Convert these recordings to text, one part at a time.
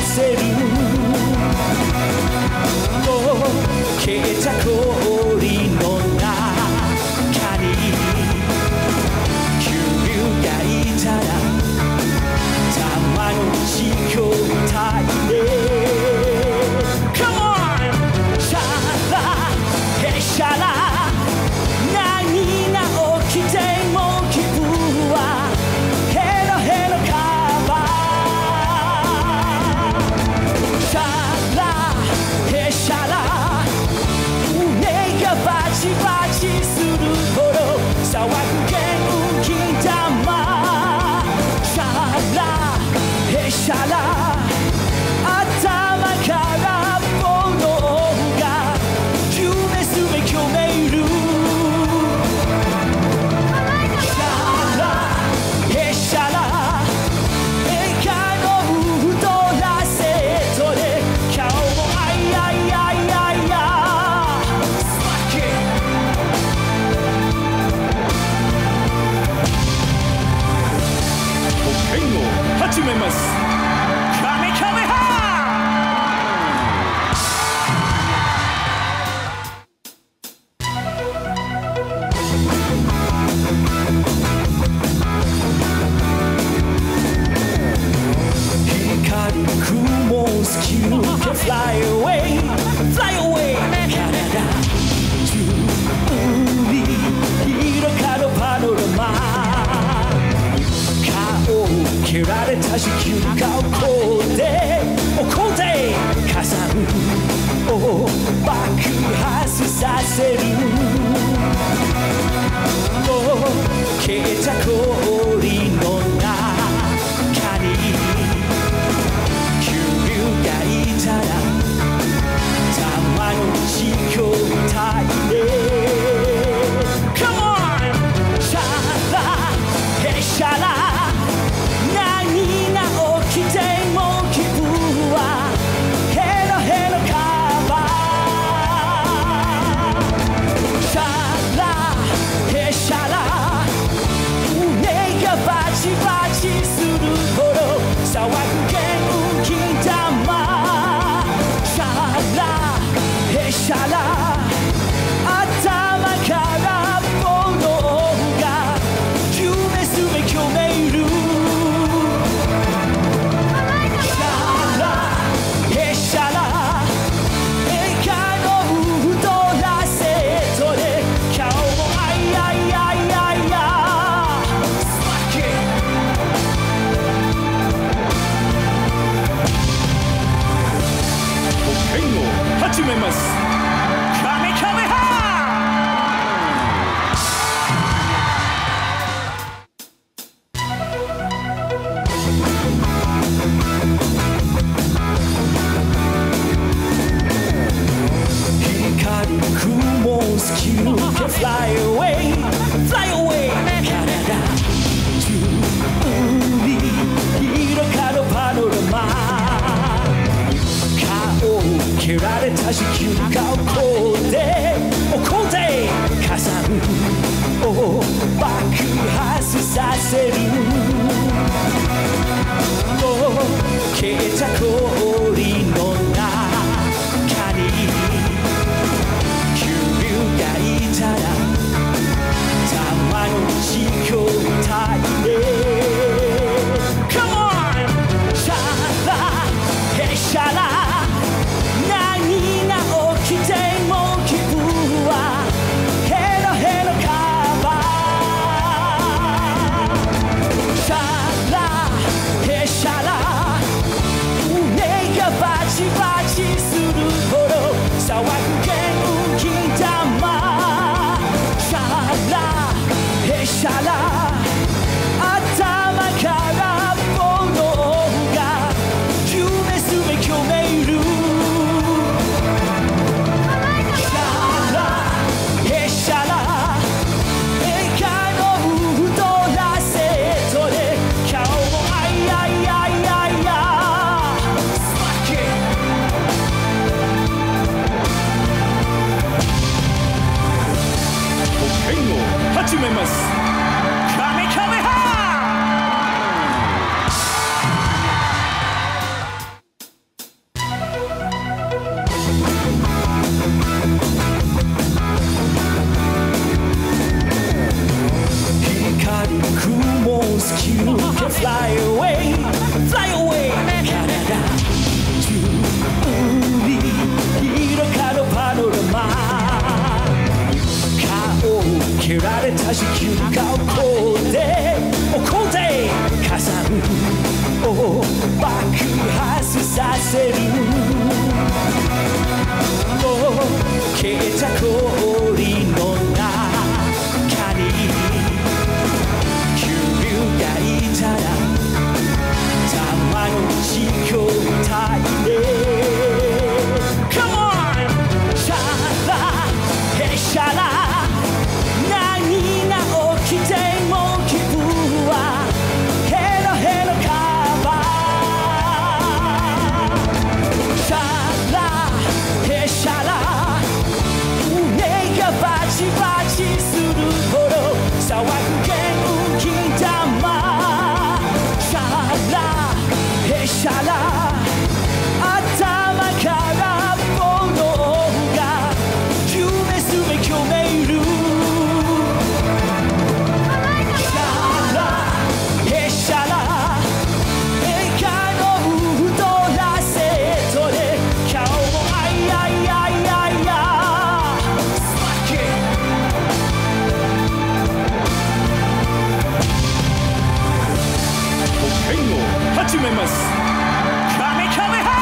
せる消えた氷の中に恐竜がいたら卵地球体でCome on! シャラヘシャラ何が起きても気分はヘロヘロカバーシャラヘシャラ胸がバチバチするほど騒ぐ元気玉シャラヘシャラ頭から炎が夢すべきをめいるシャラヘシャラ映画のウルトラセットで今日もアイアイアイアイアスマッキー保険を始めますカメカメハ光る雲スキル can fly away fly away 体中に広がるパノラマ顔を蹴られた地球が怒って火山を爆発させる消えた氷の中に恐竜がいたら卵地球体でCome on! シャラヘシャラ何が起きても気分はヘロヘロカバーシャラヘシャラ胸がバチバチするほど騒ぐ元気玉シャラヘシャラ頭から炎が夢すべきをめいるシャラヘシャラ映画のウルトラセットで今日もアイアイアイアイアスマッキー保険を始めますカメカメハ光る雲スキル can fly away fly away 体中に広がるパノラマ顔を蹴られた地球が怒って火山を爆発させる消えた氷の中に恐竜がいたら卵地球体でCome on! シャラヘシャラ何が起きても気分はヘロヘロカバーシャラヘシャいね Come on シャラへしゃら何が起きても気分はヘロヘロカバーシャラへしゃら胸がバチバチするほど騒ぐ元気玉シャラへしゃら頭から炎が夢すべきをめいるシャラへしゃら映画のウルトラセットで今日もあいあいあいあいあスパッキー剣を始めますカメカメハ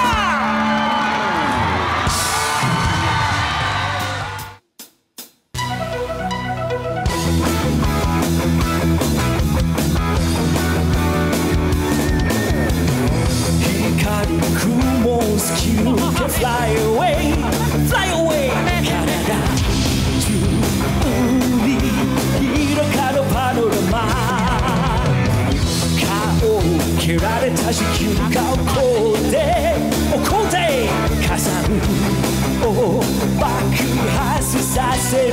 光る雲スキルで Fly away Fly away 体中に広がるパノラマ顔を蹴られた地球が怒って火山を爆発させる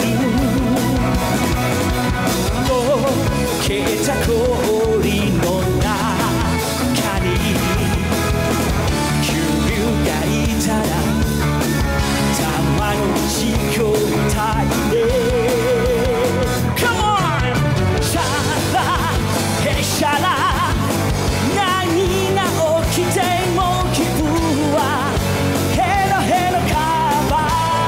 消えた氷の中に恐竜がいたら玉の地球体で Come on シャラへしゃら何が起きても気分はヘロヘロカバ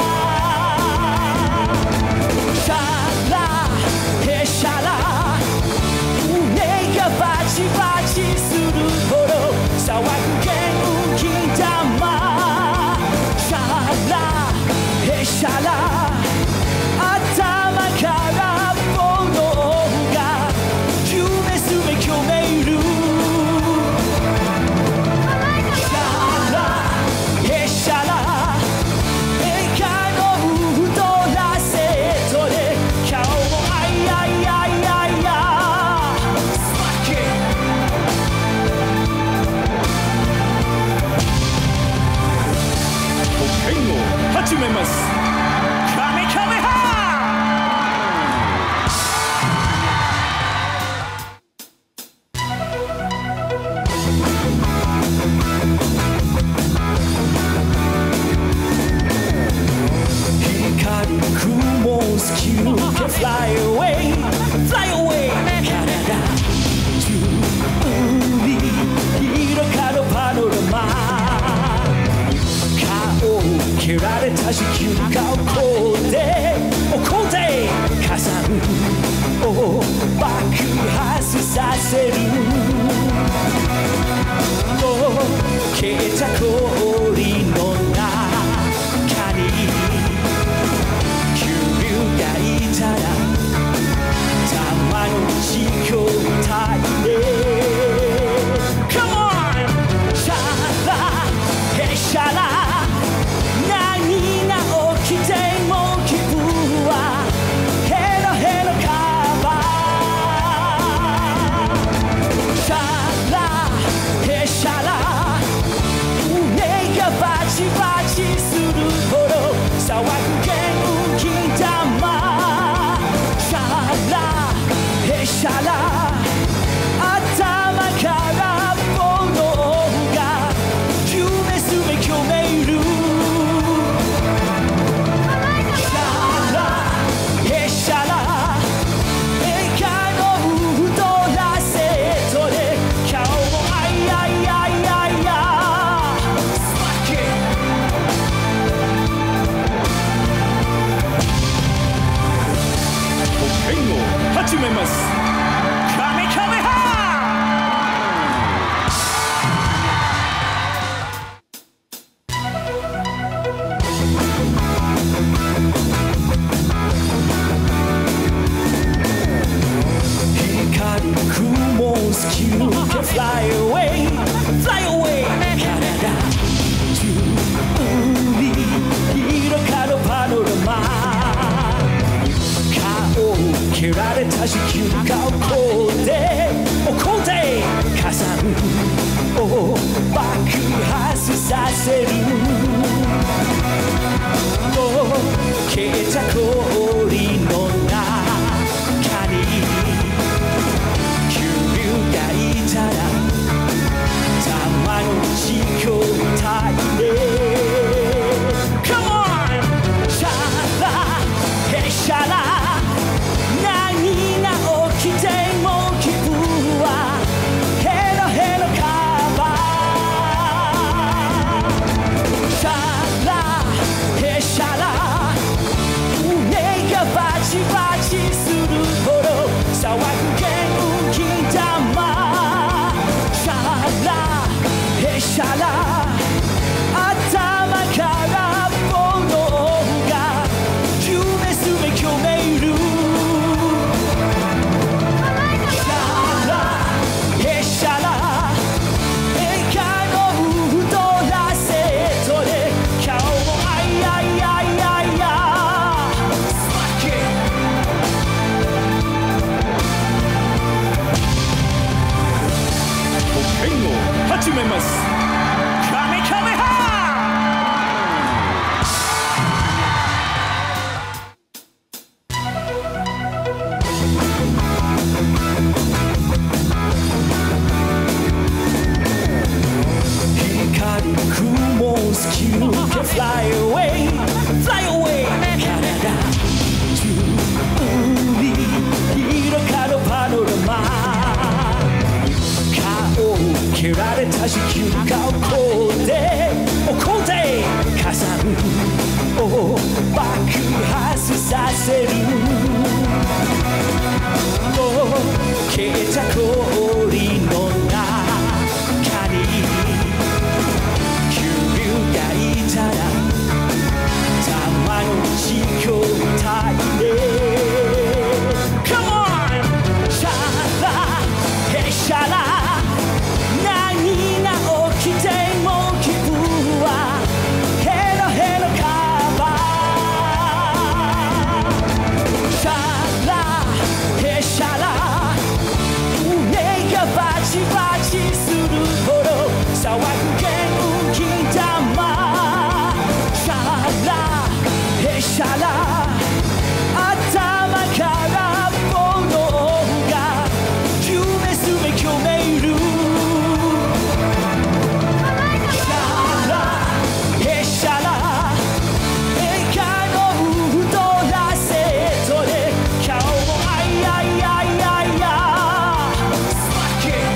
ーシャラへしゃら胸がバチバチするほど騒ぐ元気玉シャラへしゃら頭から炎が夢すべきをめいるシャラへしゃら映画のウルトラセットで今日もあいあいあいあいあスパッキー剣を始めますカメカメハ光る雲スキルで Fly away Fly away 体中に広がるパノラマ顔を蹴られた地球が怒って火山を爆発させる消えた氷の中に恐竜がいたら玉の地球体で Come on シャラへしゃら何が起きても気分はヘロヘロカバーシャラへしゃら胸せる消えた氷の中に恐竜がいたらたまのち筐体で Come on! シャラへシャラ何が起きても気分はヘロヘロカバーシャラへシャラ胸がバチバチするほど騒ぐ元気玉シャラへシャラ頭から炎が夢すべきをめいるシャラへシャラ映画のウルトラセットで今日もあいあいあいあいあスマッキー保険を始めますカメカメハ光る雲スキル Can fly away Fly away 体中に広がるパノラマ顔を蹴られた地球が怒って火山を爆発させる消えた氷の中に恐竜がいたらたまのち筐体で Come on! シャラへシャラ何が起きても気分はヘロヘロカバーシャラへシャラ胸がバチバチするほど騒ぐ元気玉シャラへシャラ頭から炎が夢すべきをめいるシャラへシャラ映画のウルトラセットで今日もあいあいあいあいあスマッキー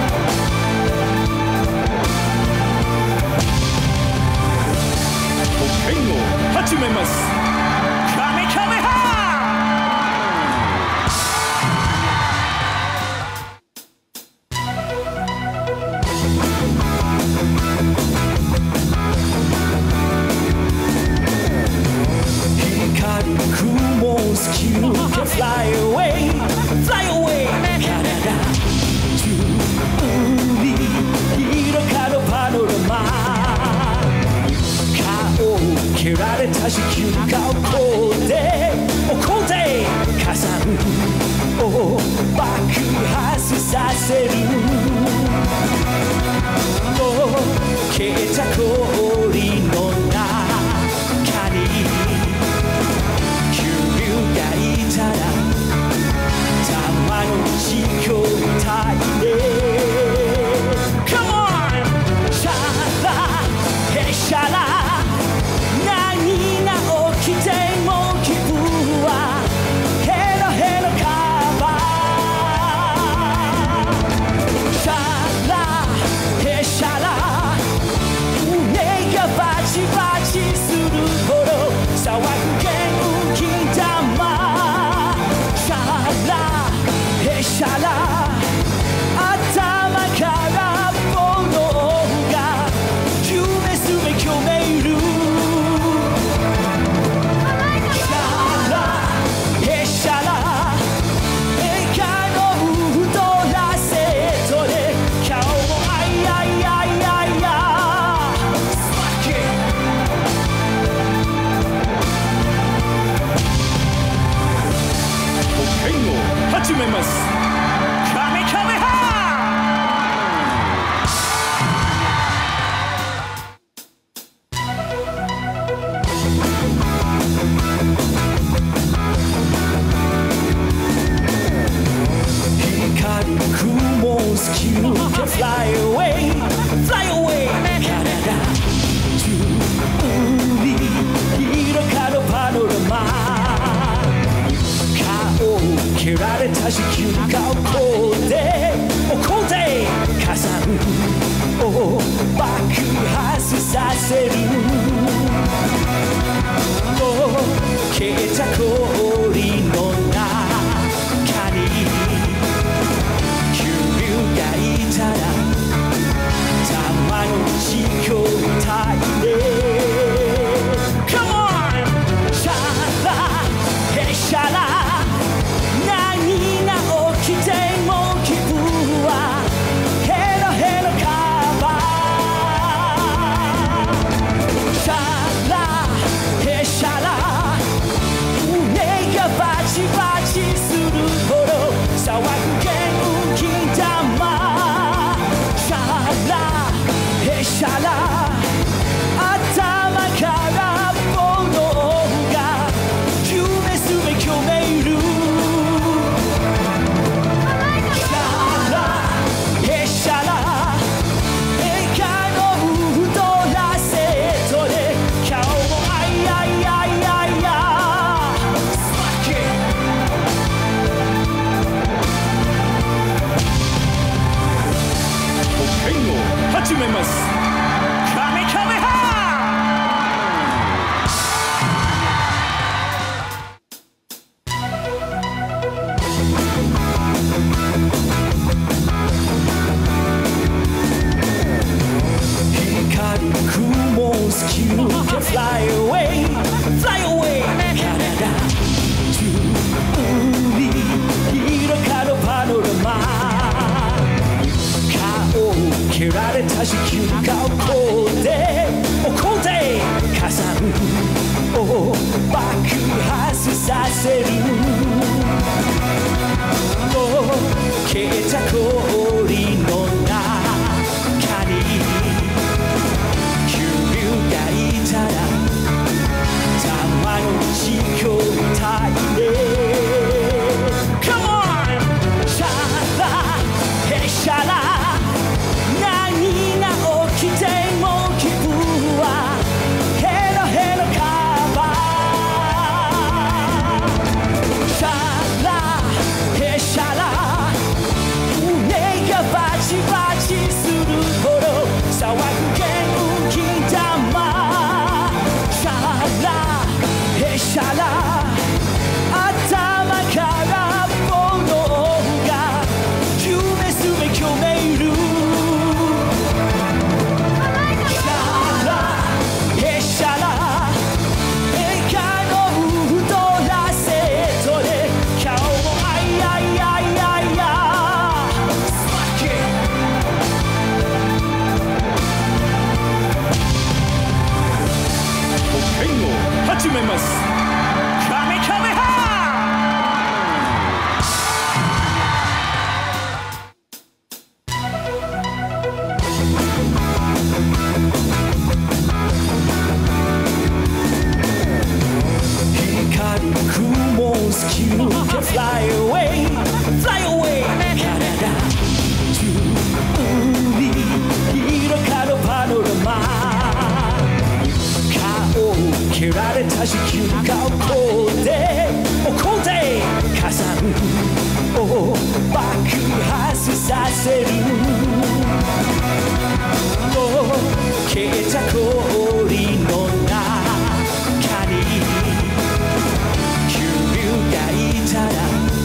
保険を始めますカメカメハ光る雲スキル Can fly away Fly away 体中に広がるパノラマ顔を蹴られた地球が怒って火山を爆発させる消えた氷の中に恐竜がいたらたまのち筐体で Come on! シャラへシャラ何が起きても気分はヘロヘロカバー雲スキル can fly away fly away 体中に広がるパノラマ顔を蹴られた地球が怒って火山を爆発させる消えた氷の中に恐竜がいたら卵状態で Come on! シャラヘシャラ何が起きても気分はヘロヘロカバーシャラヘシャラ胸がバチバチするほど騒ぐ元気玉シャラヘシャラ頭から炎が夢すべきをめいるシャラヘシャラ映画のウルトラセットで顔もアイアイアイアイアスマッキー変を始めますカメカメハ光る雲スキル can fly away fly away 体中に広がるパノラマ顔を蹴られた地球が怒って火山を爆発させる消えた氷の中に恐竜がいたら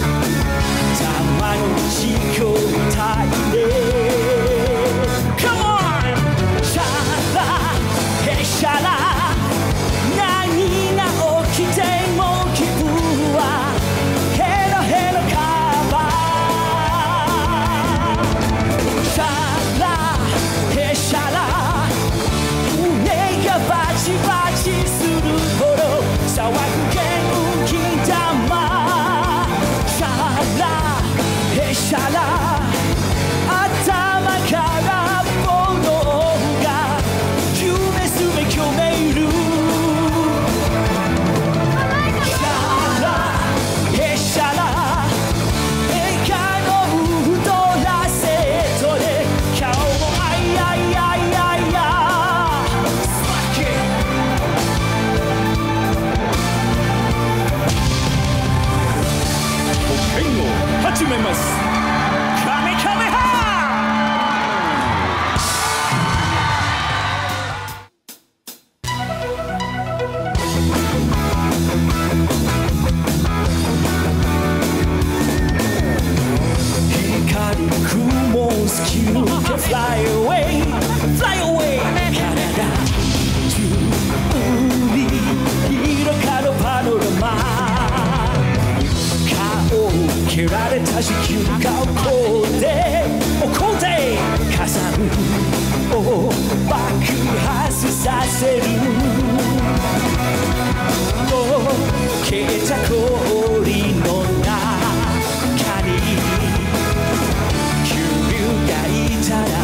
卵状態で Come on! シャラヘシャラ何が起きても気分はヘロヘロカバーシャラヘシャラ胸がバチバチするほど騒ぐ元気玉シャラヘシャラ頭から炎が夢すべきをめいるシャラヘシャラ映画のウルトラセットで顔もアイアイアイアイアスマッキー変を始めますカメカメハ光る雲スキル can fly away fly away 体中に広がるパノラマ顔を蹴られた地球が怒って火山を爆発させる消えた氷の中に恐竜がいたら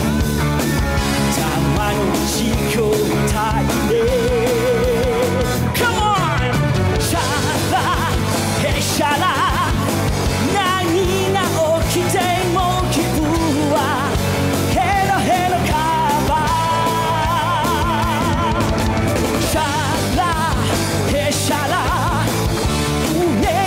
卵状態で Come on! シャラヘシャラ何が起きても気分はヘロヘロカバーシャラヘシャラ胸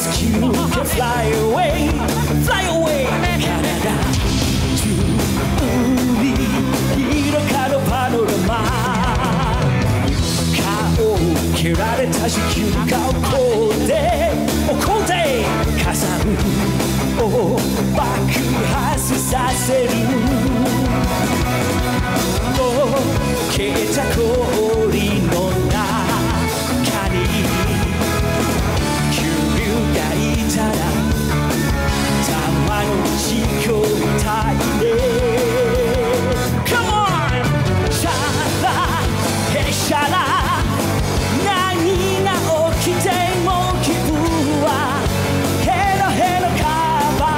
You can fly away, fly away 体中に広がるパノラマ顔を蹴られた地球が怒って火山を爆発させる溶けた氷の中にがいたら玉の状態で Come on! シャラヘシャラ何が起きても気分はヘロヘロカバ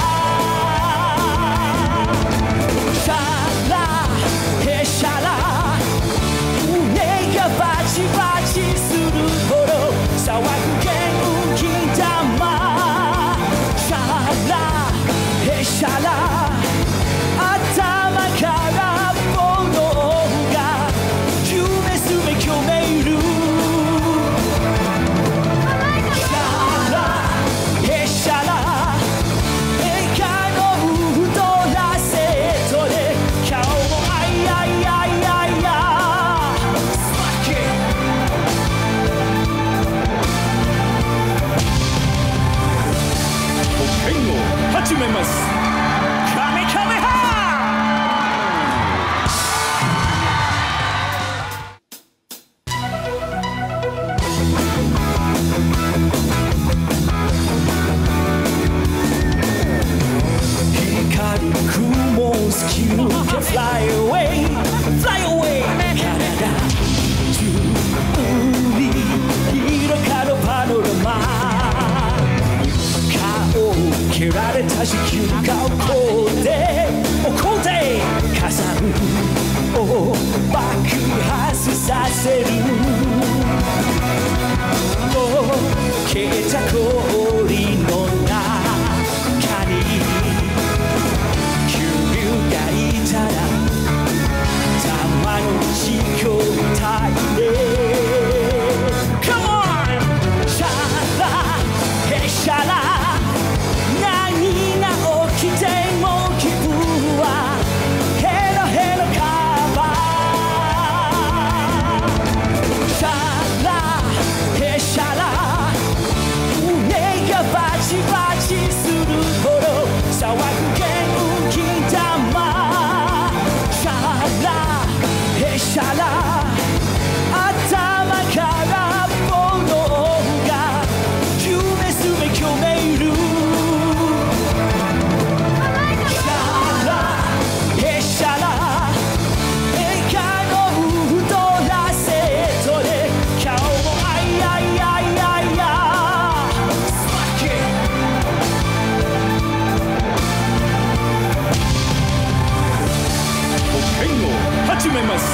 ーシャラヘシャラ胸がバチバチするほど騒ぐ元気シャラ頭から炎が夢すべきをめいるシャラヘシャラ映画のウルトラセットで今日もアイアイアイアイアスマッキ剣を始めます。Fly away, fly away 体中に広がるパノラマ顔を蹴られた地球が怒って火山を爆発させる溶けた氷の中にがいたら玉の状態で Come on! シャラヘシャラ何が起きても気分はヘロヘロカバーシャラヘシャラ胸がバチバチするほど騒ぐ元気玉シャラ頭から炎が夢すべきをめいるシャラヘシャラ映画のウルトラセットで今日もアイアイアイアイアスマッキ剣を始めます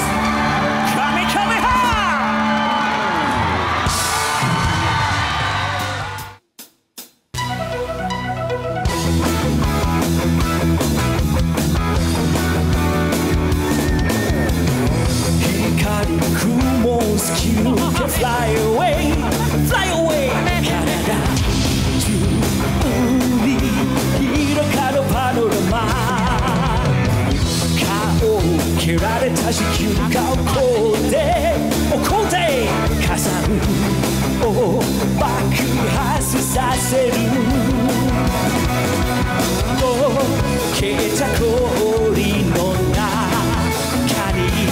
。You can fly away, fly away 体中に広がるパノラマ顔を蹴られた地球が怒って火山を爆発させる溶けた氷の中に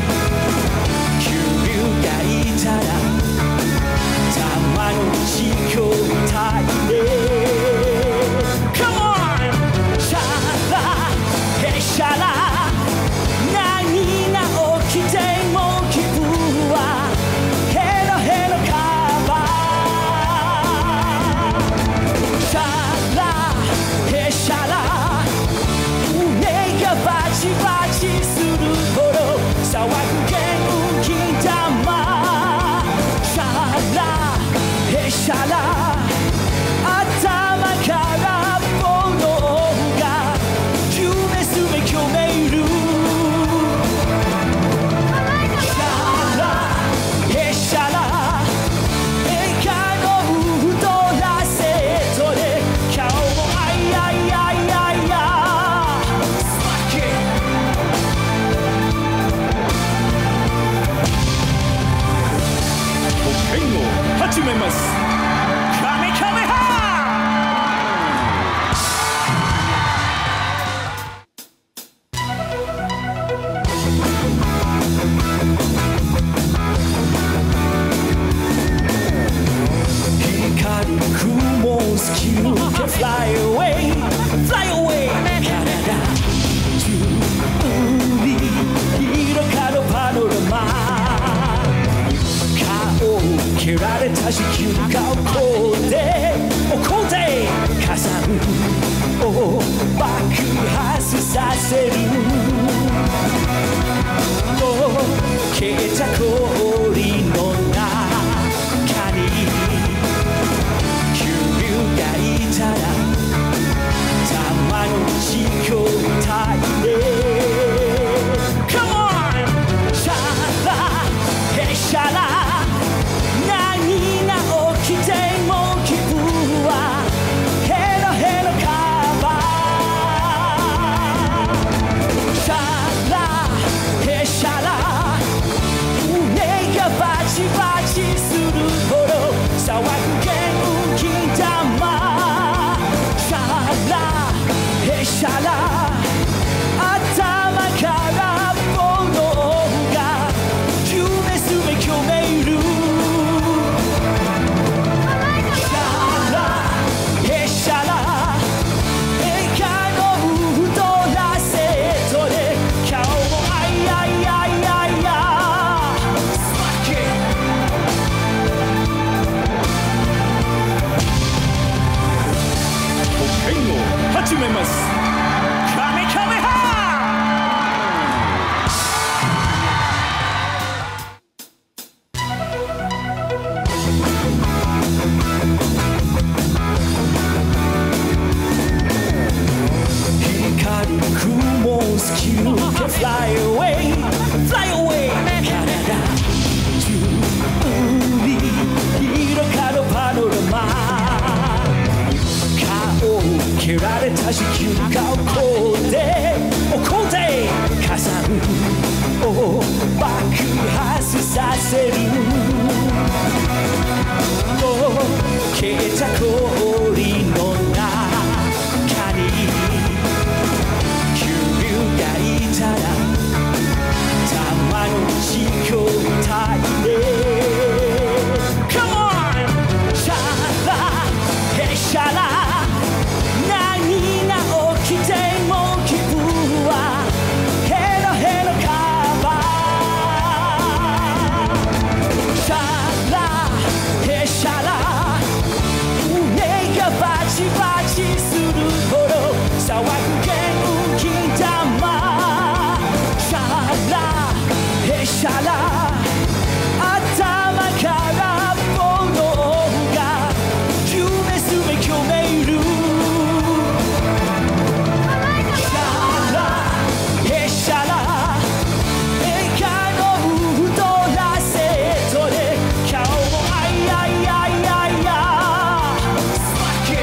がいたら玉の状態で Come on! シャラヘシャラ何が起きても気分はヘロヘロカバーシャラヘシャラ胸がれた地球が怒って火山を爆発させる溶けた氷の中に恐竜がいたら玉の地球体でCome on! シャラへシャラ何が起きても気分はヘロヘロカバーシャラへシャラ胸がバチバチするほど騒ぐ元気玉シャラへシャラ頭から炎が夢すべきをめいるシャラへシャラ映画のウルトラセットで今日もあいあいあいあいあスマッキ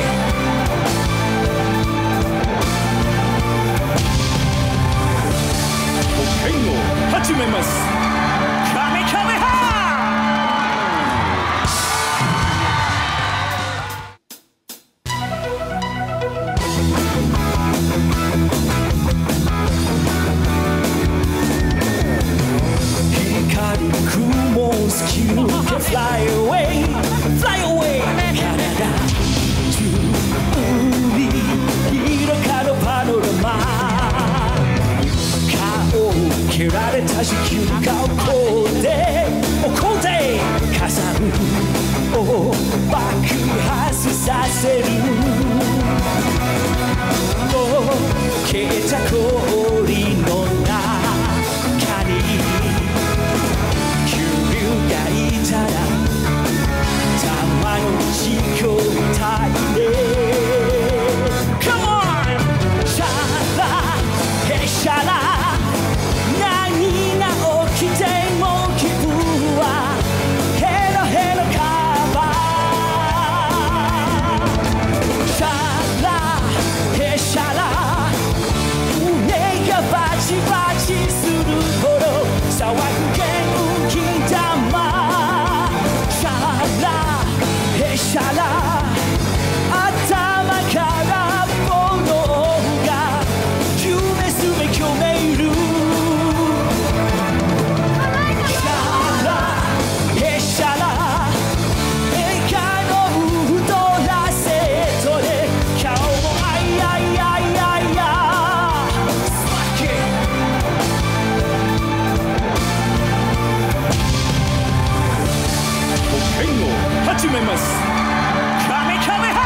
保険を始めますカメカメハ光る雲スキル Fly away Fly away 体中に広がるパノラマ顔を蹴られた地球が怒って火山を爆発させる溶けた氷の中に恐竜がいたら玉の地球体でCome on! シャラへシャラ何が起きても気分はヘロヘロカバーシャラへシャラ胸がバチバチするほど騒ぐ元気玉シャラへシャラ頭から炎が夢すべきをめいるシャラへシャラ映画のウルトラセットで今日もあいあいあいあいあスマッキ保険を始めますカメカメハ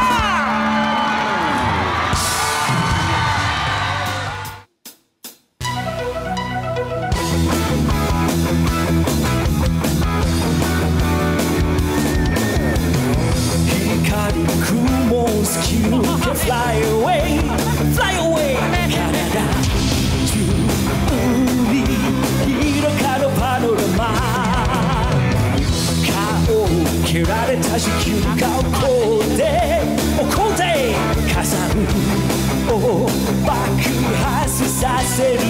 光る雲スキル Fly away Fly away 体中に広がるパノラマ顔を蹴られた地球が怒って火山を爆発させる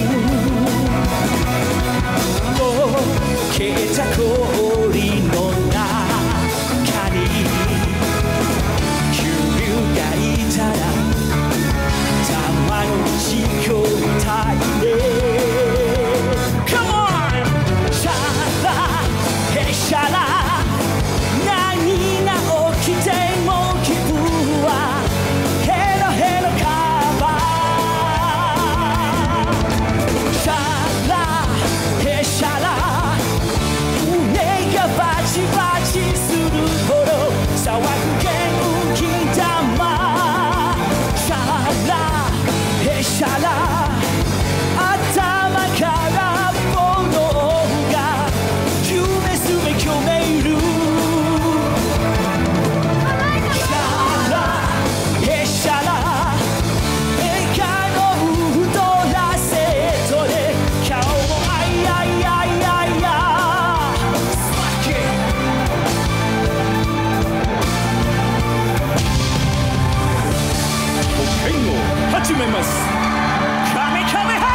溶けた氷の中に恐竜がいたら玉の地球体でCome on! シャラへシャラ何が起きても気分はヘロヘロカバーシャラへシャラ胸がバチめます。カメカメハ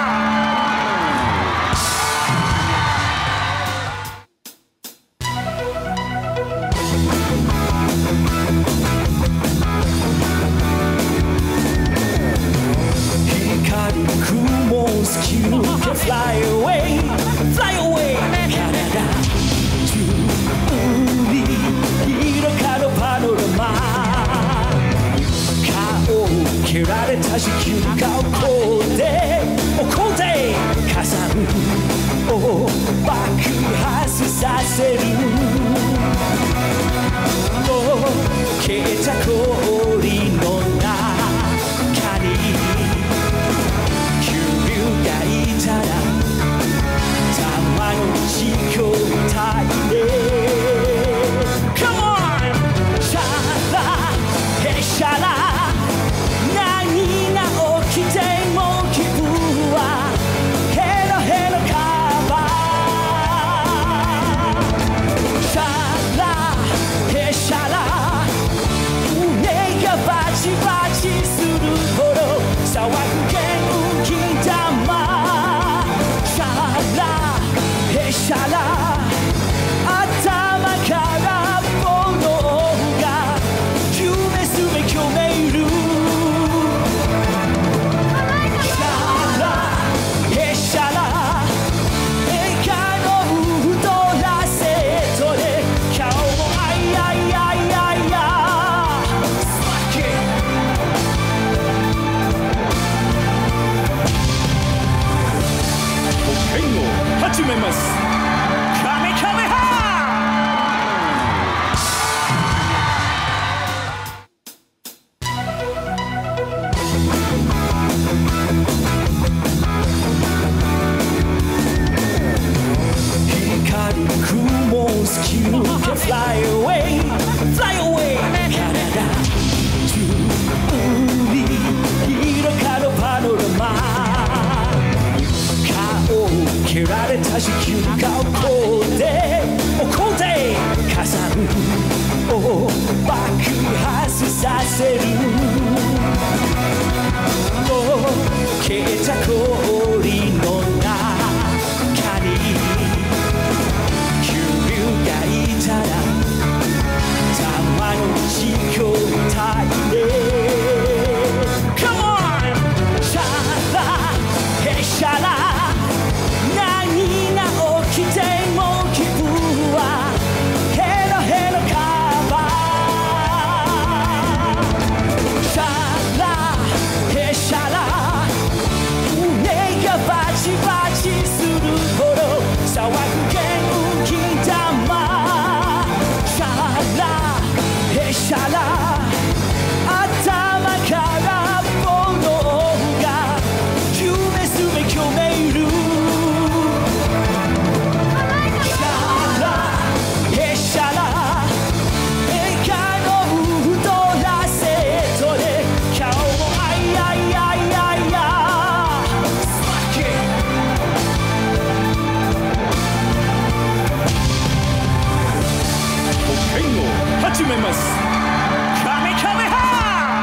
光る雲スキル can fly away fly away 体中に広がるパノラマ顔を蹴られた地球が怒って火山を爆発させる消えた氷の中に恐竜がいたら卵状態で Come on! シャラへシャラ何が起きても気分はヘロヘロカバーシャラへシャラ胸がバチバチするほど騒ぐ元気玉シャラへシャラ頭から炎が夢すべきをめるシャラへシャラ映画のウルトラセットで顔もあいあいあいあいあスパッキー保険を始めます。カメカメハ光る雲スキル can fly away fly away 体中に広がるパノラマ顔を蹴られた地球が怒って火山を爆発させる消えた氷の中に恐竜がいたら卵状態で Come on! シャラへシャラ何が起きても気分はヘロヘロカバーシャラへシャラ胸がバチバチするほど騒ぐ元気玉シャラへシャラ頭から炎が夢すべきをめるシャラへシャラ映画のウルトラセットで顔もあいあいあいあいあスパッキー保険を始めます。カメカメハ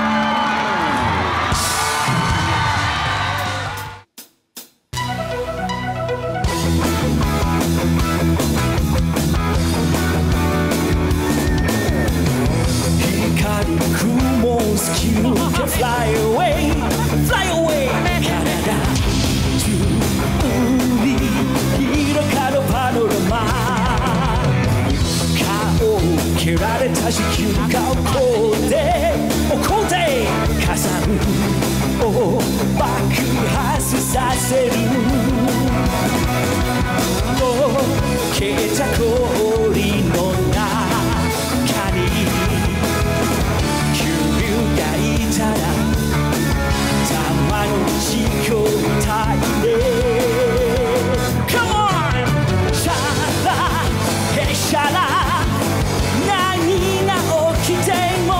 光る雲スキル can fly away fly away 体中に広がるパノラマ顔を蹴られた地球が怒って火山を爆発させる消えた氷の中に恐竜がいたら卵状態で Come on! シャラへシャラ何が起きても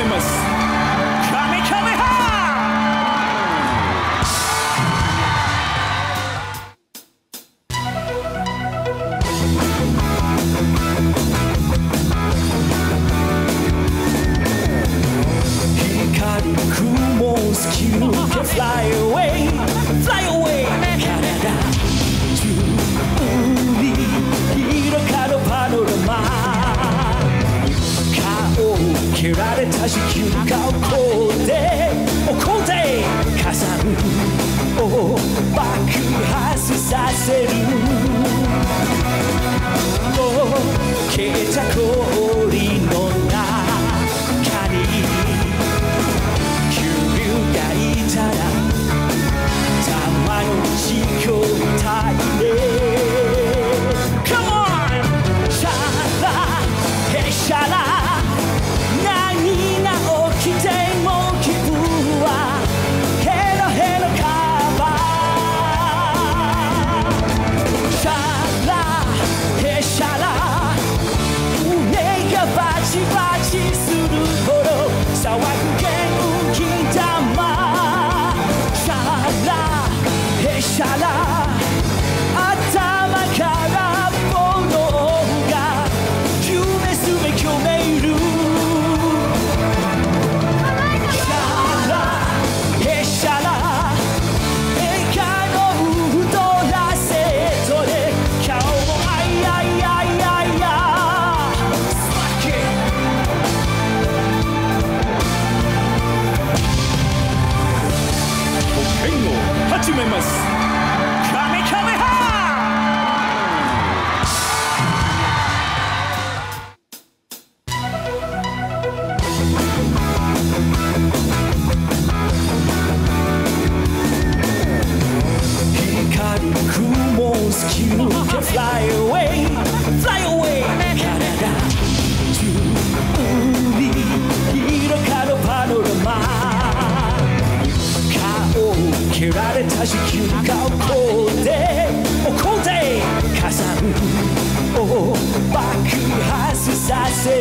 ます。カメカメハ光る雲スキル can fly away fly away 体中に広がるパノラマ顔を蹴られた地球が怒って火山を爆発させる消えた氷の中に恐竜がいたら玉の状態で Come on! シャラへシャラ何が起きても気分はヘロヘロカバーシャラへシャラ胸がバチバチするほど騒ぐ元気玉シャラへシャラ頭から炎が夢すべきをめるシャラへシャラ映画のウルトラセットで今日もあいやいやいやいやスマッキー保険を始めます。カメカメハ光る雲スキル can fly away fly away 体中に広がるパノラマ顔を蹴られた地球が怒って火山を爆発させる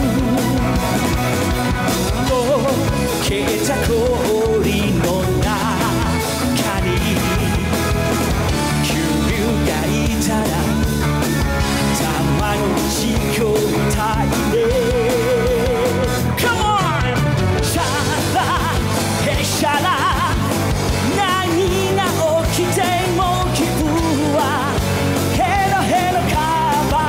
消えた氷の中に恐竜がいたら玉の状態で Come on! シャラへシャラ何が起きても気分はヘロヘロカバ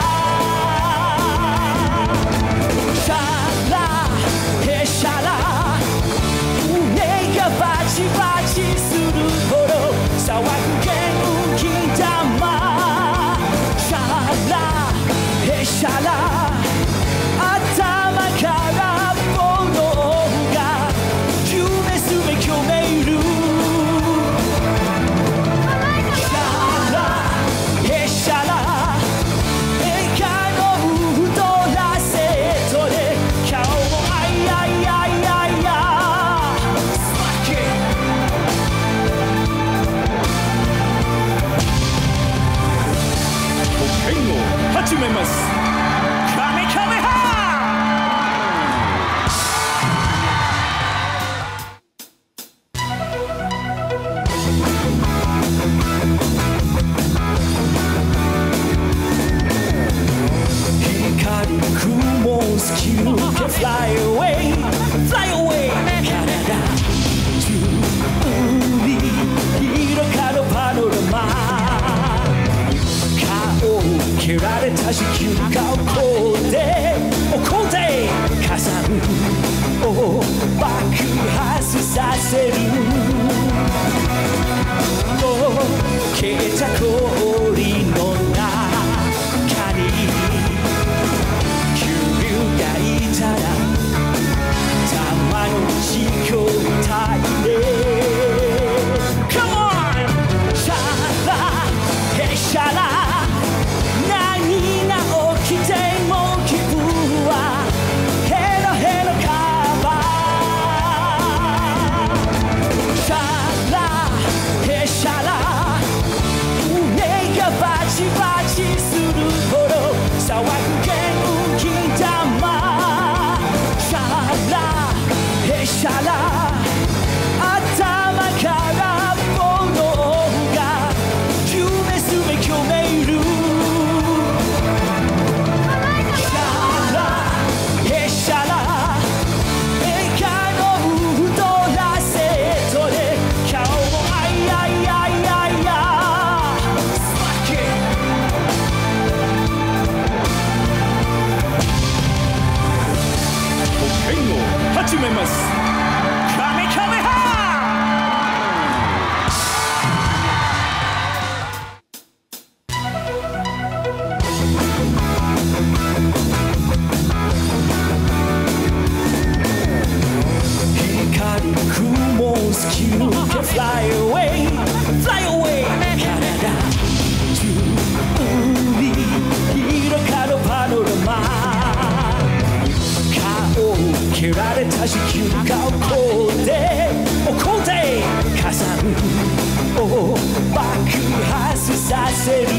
ーシャラへシャラ胸がバチバチするほど騒ぐ元気玉シャラへシャラ頭から炎が夢すべきをめるシャラへシャラ映画のウルトラセットで今日もあいやいやいやいやスマッキー保険を始めます。カメカメハ光る雲スキル can fly away fly away 体中に広がるパノラマ顔を蹴られた地球が怒って火山を爆発させる消えた氷の中に恐竜がいたら玉の状態で Come on! シャラへシャラ何が起きても気分はヘロヘロカバーシャラへシャラ胸蹴られた地球が怒って火山を爆発させる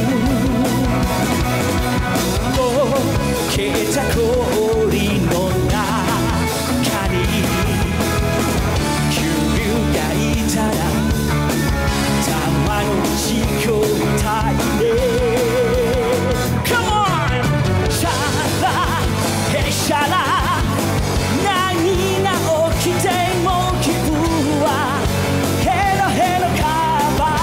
消えた氷の中に恐竜がいたら玉の地球体でCome on! シャラヘシャラ何が起きても気分はヘロヘロカバ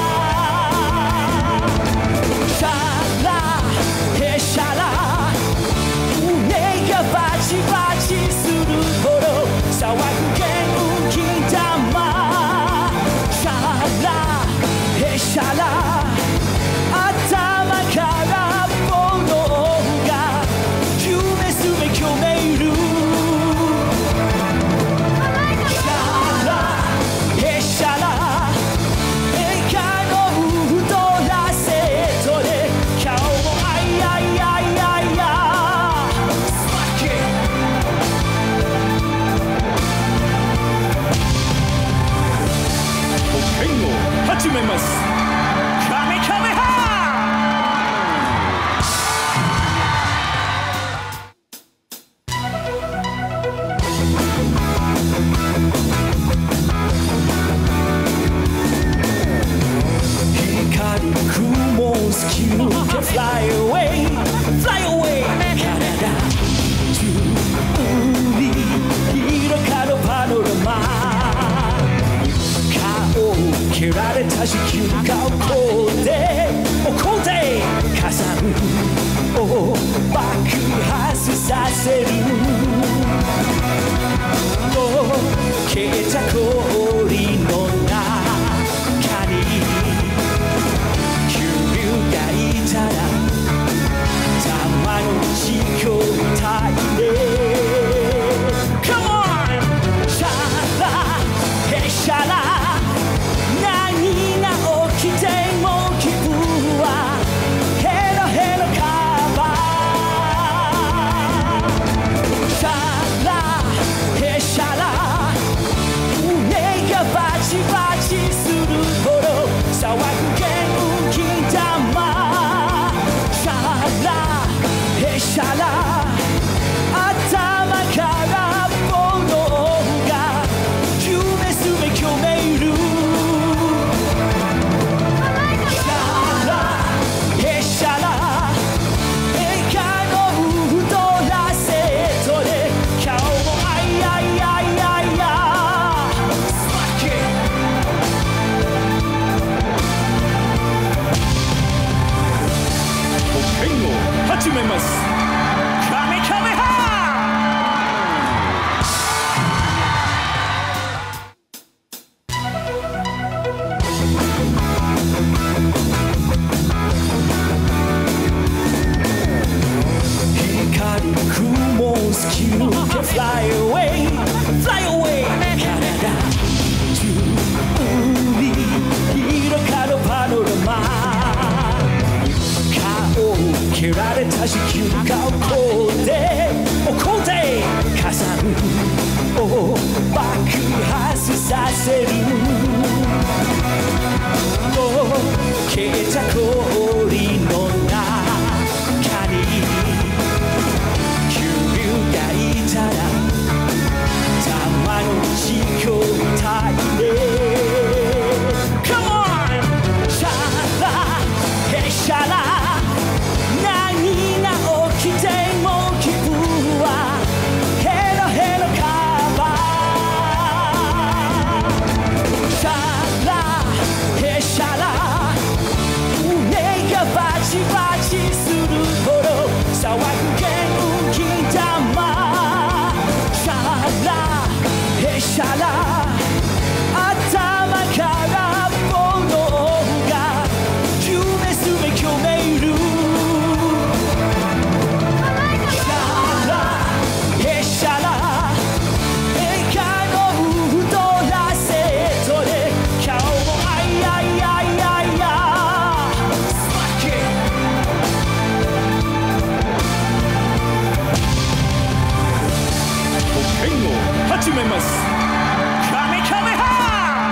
ーシャラヘシャラ胸がバチバチするほど騒ぐ元気玉シャラヘシャラ頭から炎が夢すべきをめいるシャラヘシャラ映画のウルトラセットで今日もアイアイアイアイアスマッキー保険を始めますカメカメハ光る雲スキルで Fly away Fly away 体中に広がるパノラマ顔を蹴られた地球が怒って火山を爆発させる消えた氷の中に恐竜がいたら玉の地球体でCome on! シャラヘシャラ何が起きても気分はヘロヘロカバーシャラヘシャラ胸がバチバチするほど騒ぐ元気玉シャラヘシャラ頭から炎が夢すべきをめいるシャラヘシャラ映画のウルトラセットで今日もアイアイアイアイアスマッキー保険を始めますカメカメハ光る雲スキルで Fly away Fly away 体中に広がるパノラマ顔を蹴られた地球が怒って火山を爆発させる消えた氷の中に恐竜がいたら玉の地球体でCome on! シャラヘシャラ何が起きても始めます。カメカメハ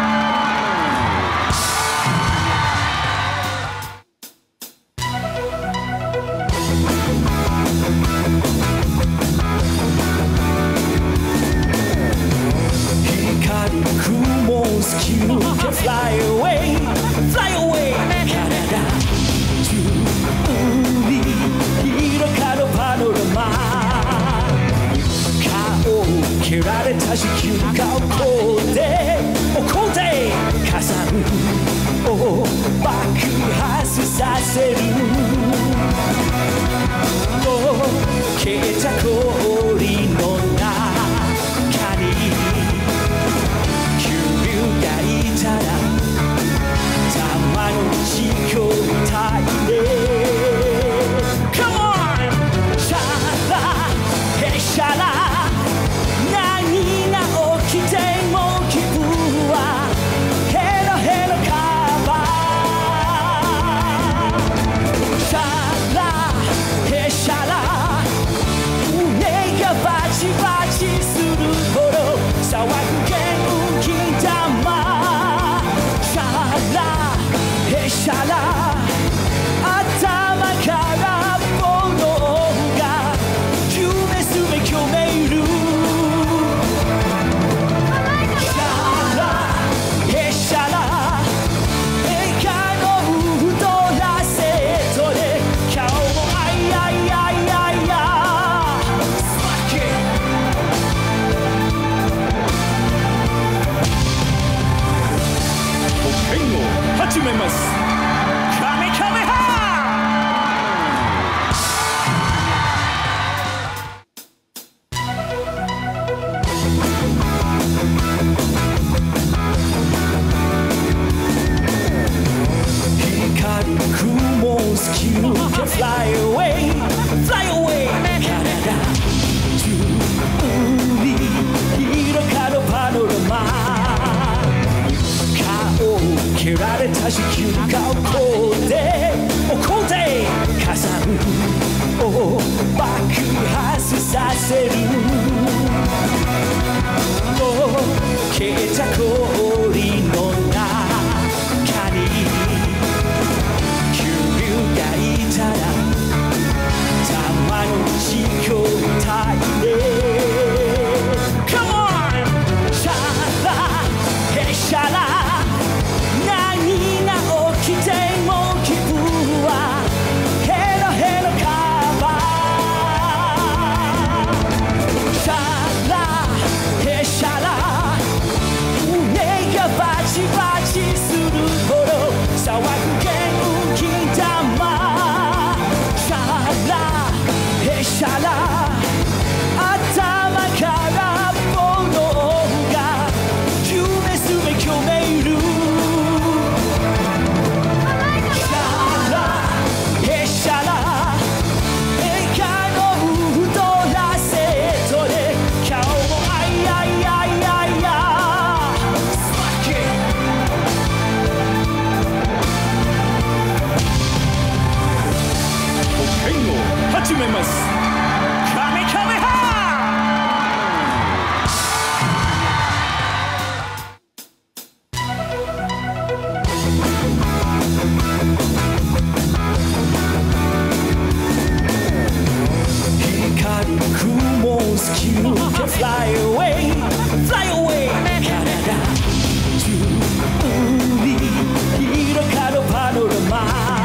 光る雲スキル can fly away fly away 体中海広がるパノラマ顔を蹴られた地球が怒って火山を爆発させる溶けた氷の中に焼いたら玉の地球体で Come on! シャラヘシャラ何が起きても気分はヘロヘロカバーシャラヘシャラ胸がバチバチするほど騒ぐシャラ頭から炎が夢すべきをめいるシャラヘシャラ映画のウルトラセットで今日もアイアイアイアイアスパッキ剣を始めます。Fly away, fly away 体中海広がるパノラマ顔を蹴られた地球が怒って火山を爆発させる溶けた氷の中に焼いたら玉の地球体で Come on! シャラヘシャラ何が起きても気分はヘロヘロカバーシャラヘシャラ胸がバチバチするほど騒ぐ元気玉シャラ頭から炎が夢すべきをめいるシャラヘシャラ映画のウルトラセットで今日もアイアイアイアイアスパッキ剣を始めます。Fly away, fly away 体中海広がるパノラマ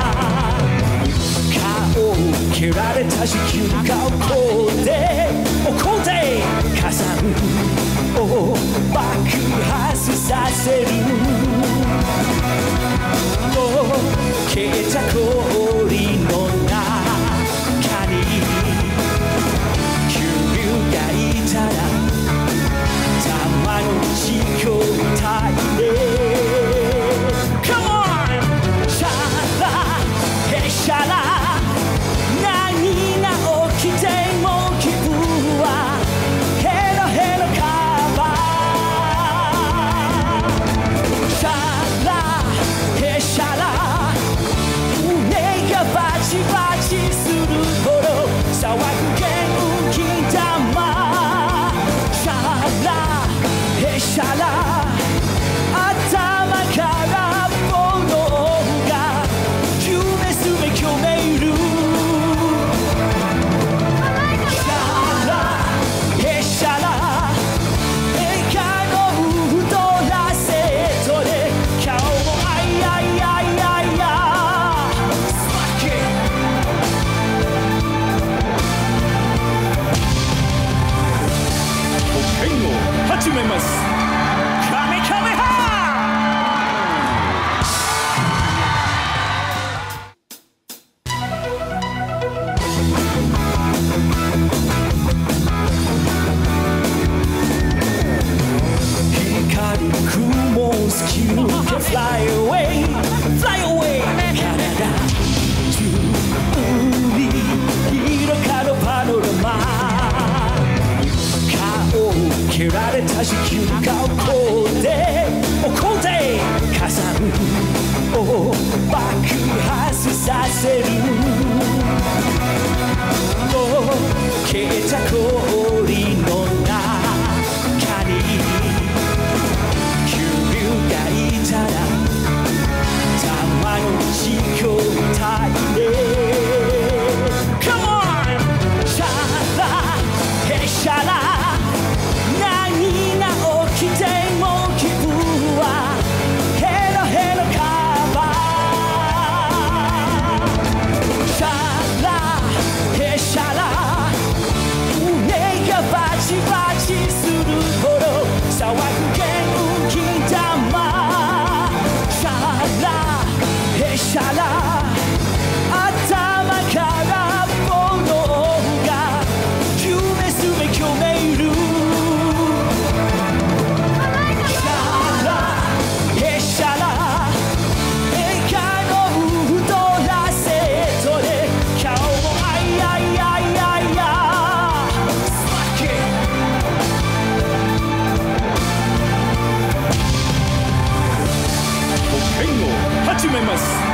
顔を蹴られた地球が怒って火山を爆発させる溶けた氷の中に焼いたら玉の地球体で Come on! シャラヘシャラ何が起きても気分はヘロヘロカバーシャラヘシャラ胸た地球が怒って火山を爆発させる溶けた氷の中に恐竜がいたら卵状態でCome on! シャラへシャラ何が起きても気分はヘロヘロカバーシャラへシャラ胸がバチバチするほど騒ぐ元気玉シャラへシャラ頭から炎が夢すべきをめいるシャラへシャラ映画のウルトラセットで今日もアイアイアイアイアスマッキー保険を始めます